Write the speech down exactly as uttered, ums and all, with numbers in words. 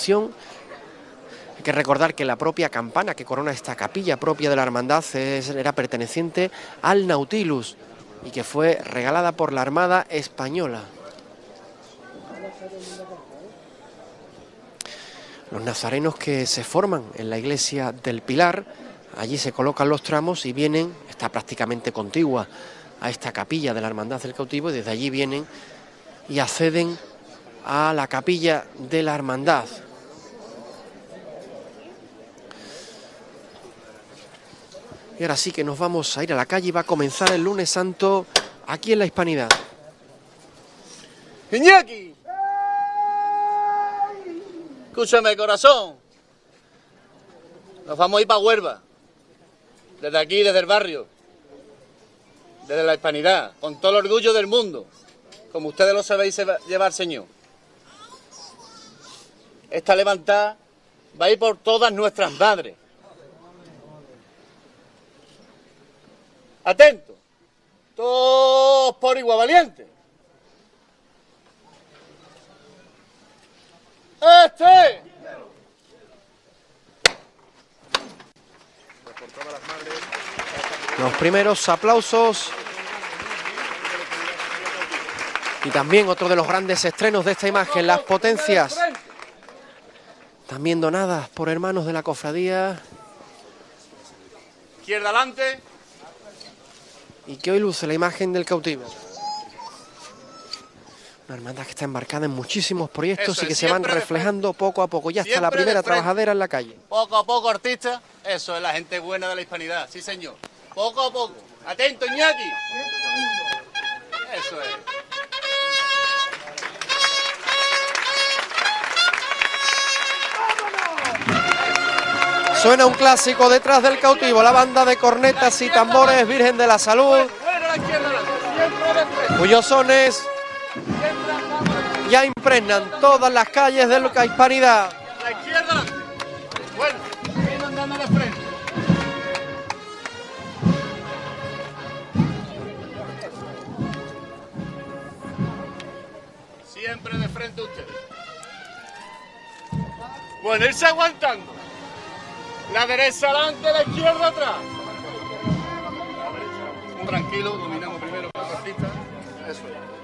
construcción. Hay que recordar que la propia campana que corona esta capilla propia de la hermandad es, era perteneciente al Nautilus y que fue regalada por la Armada Española. Los nazarenos que se forman en la iglesia del Pilar, allí se colocan los tramos y vienen, está prácticamente contigua a esta capilla de la Hermandad del Cautivo, y desde allí vienen y acceden a la capilla de la Hermandad. Y ahora sí que nos vamos a ir a la calle y va a comenzar el lunes santo aquí en la Hispanidad. ¡Iñaki! Escúchame, corazón. Nos vamos a ir para Huelva. Desde aquí, desde el barrio. Desde la Hispanidad. Con todo el orgullo del mundo. Como ustedes lo sabéis llevar, señor. Esta levantada va a ir por todas nuestras madres. Atentos. Todos por igual valientes. ¡Este! Los primeros aplausos y también otro de los grandes estrenos de esta imagen, las potencias, también donadas por hermanos de la cofradía. Izquierda adelante. Y que hoy luce la imagen del cautivo. Una hermandad que está embarcada en muchísimos proyectos Eso y que es, se van siempre de reflejando poco a poco. Ya está la Siempre de primera frente. trabajadera en la calle. Poco a poco, artista. Eso es la gente buena de la Hispanidad, sí señor. Poco a poco. Atento, Iñaki. Eso es. Suena un clásico detrás del cautivo, la banda de cornetas y tambores Virgen de la Salud, Bueno, la izquierda adelante. Siempre de frente. cuyos sones ya impregnan todas las calles de la Hispanidad. La izquierda adelante. Bueno, seguimos andando de frente. Siempre de frente ustedes. Bueno, irse aguantando. La derecha adelante, la izquierda atrás. Tranquilo, dominamos primero con la artista. Eso es.